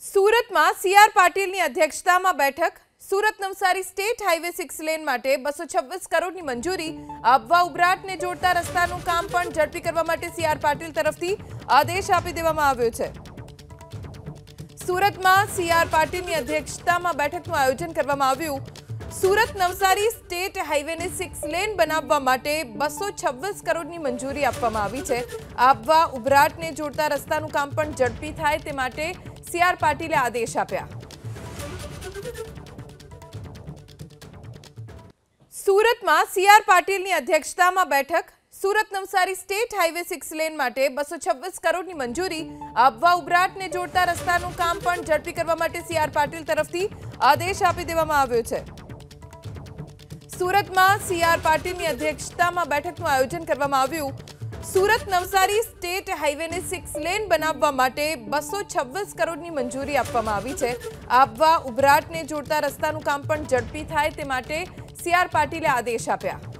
સુરત માં સીઆર પાટીલ ની અધ્યક્ષતામાં બેઠક Surat Navsari state highway 6 lane માટે 226 કરોડની મંજૂરી આપવા ઉબરાટને જોડતા રસ્તાનું કામ પણ ઝડપી કરવા માટે સીઆર પાટીલ તરફથી આદેશ આપી દેવામાં આવ્યો છે। સુરતમાં સીઆર પાટીલની અધ્યક્ષતામાં બેઠકનું આયોજન કરવામાં આવ્યું। સુરત નવસારી સ્ટેટ હાઈવેને 6 લેન બનાવવા માટે 226 કરોડની મંજૂરી આપવામાં આવી છે। આપવા ઉબરાટને જોડતા રસ્તાનું કામ પણ ઝડપી થાય તે માટે સીઆર પાટીલે આદેશ આપ્યા। સુરતમાં સીઆર પાટીલની અધ્યક્ષતામાં બેઠક Surat Navsari state highway 6 lane માટે 226 કરોડની મંજૂરી આપવા ઉબરાટને જોડતા રસ્તાનું કામ પણ ઝડપી કરવા માટે સીઆર પાટીલ તરફથી આદેશ આપી દેવામાં આવ્યો છે। સુરતમાં સીઆર પાટીલની અધ્યક્ષતામાં બેઠકનું આયોજન કરવામાં આવ્યું। સુરત નવસારી સ્ટેટ હાઈવેને 6 લેન બનાવવા માટે 226 કરોડની મંજૂરી આપવામાં આવી છે। આપવા ઉબરાટને જોડતા રસ્તાનું કામ પણ ઝડપી થાય તે માટે સીઆર પાટીલે આદેશ આપ્યા।